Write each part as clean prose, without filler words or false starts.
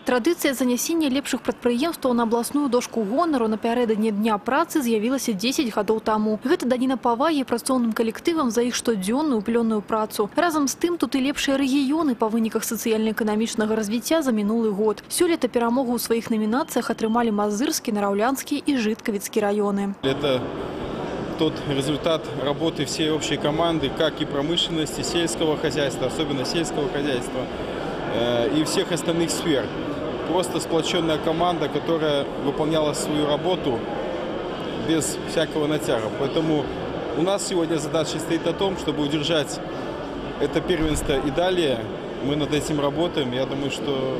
Традыцыя занясення лепшых прадпрыемстваў на абласную дошку гонару напярэдадні дня працы з'явілася 10 гадоў таму. Гэта даніна павагі працоўным калектывам за іх штодзённую плённую працу. Разам з тым тут і лепшыя рэгіёны па выніках сацыяльна-эканамічнага развіцця за мінулы год. Сёлета перамогу ў сваіх намінацыях атрымалі Мазырскі, Нараўлянскі і Жыткавіцкі районы. Это тот результат работы всей общей команды, как и промышленности, сельского хозяйства, особенно сельского хозяйства, и всех остальных сфер. Просто сплоченная команда, которая выполняла свою работу без всякого натяга. Поэтому у нас сегодня задача стоит о том, чтобы удержать это первенство и далее. Мы над этим работаем. Я думаю, что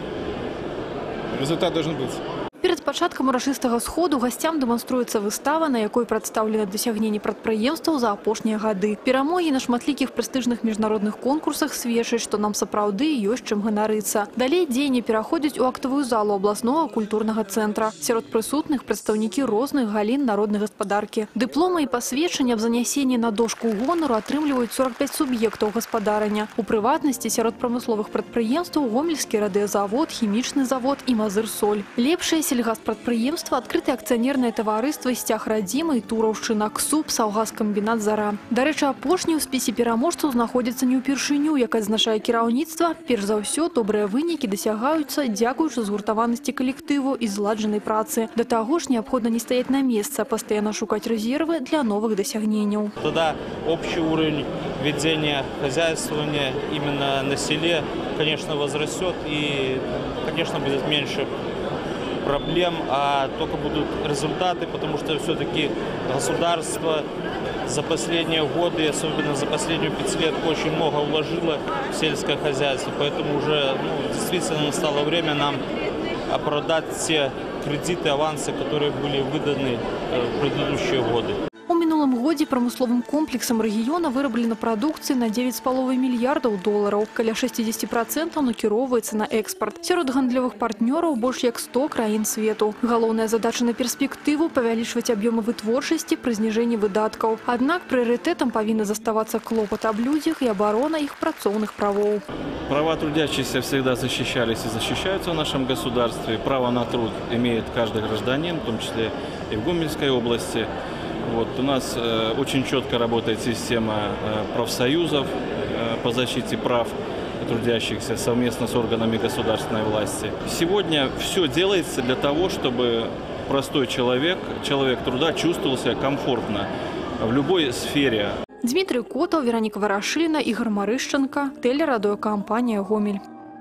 результат должен быть. Перед пачаткам урачыстага сходу гасцям дэманструецца выстава, на якой прадстаўлены дасягненні прадпрыемстваў за апошнія гады. Перамогі на шматлікіх прэстыжных міжнародных конкурсах сведчаць, што нам сапраўды ёсць чым ганарыцца. Далей дзеянні пераходзяць у актавую залу абласнога культурнага цэнтра. Сярод прысутных прадстаўнікі розных галін народнай гаспадаркі. Дыпломы і пасведчання аб занясенні на дошку гонару атрымліваюць 45 суб'ектаў гаспадарання. У прыватнасці сярод прамысловых прадпрыемстваў Гомельскі радыёзавод, хімічны завод і Мазырсоль. Лепшыя сельгаспрадпрыемства, адкрытае акцыянернае таварыства «Сцяг радзімы» і Тураўшчына, КСУП, Саўгазкамбінат «Зара». Дарэчы, апошні ў спісе пераможцаў знаходзіцца не ўпершыню, як адзначае кіраўніцтва. Перш за ўсё, добрыя вынікі дасягаюцца дзякуючы згуртаванасці калектыву і зладжанай працы. Да таго ж неабходна не стаяць на месцы, а пастаянна шукаць резервы для новых дасягненняў. Тогда общий уровень ведения хозяйствования именно на селе, конечно, возрастет и, конечно, будет меньше проблем, а только будут результаты, потому что все-таки государство за последние годы, особенно за последнюю пятилетку, очень много вложило в сельское хозяйство. Поэтому уже действительно настало время нам оправдать те кредиты, авансы, которые были выданы в предыдущие годы. У мінулым годзе прамысловым комплексам рэгіёна выраблена прадукцыі на 9,5 мільярдаў долараў. Каля 60% накіроўваецца на экспарт. Сярод гандлёвых партнёраў больш як 100 краін свету. Галоўная задача на перспектыву – павялічваць аб'ёмы вытворчасці пры зніжэнні выдаткаў. Аднак прыярытэтам павінны заставацца клопат аб людзях і абарона іх працоўных правоў. Права трудящихся всегда защищались и защищаются в нашем государстве. Право на труд имеет каждый гражданин, в том числе и в Гомельской области. У нас очень четко работает система профсоюзов по защите прав трудящихся совместно с органами государственной власти. Сегодня все делается для того, чтобы простой человек труда чувствовал себя комфортно в любой сфере. Дмитрий Котов, Вероника Ворошилина, Игорь Марыщенко, телерадиокомпания «Гомель».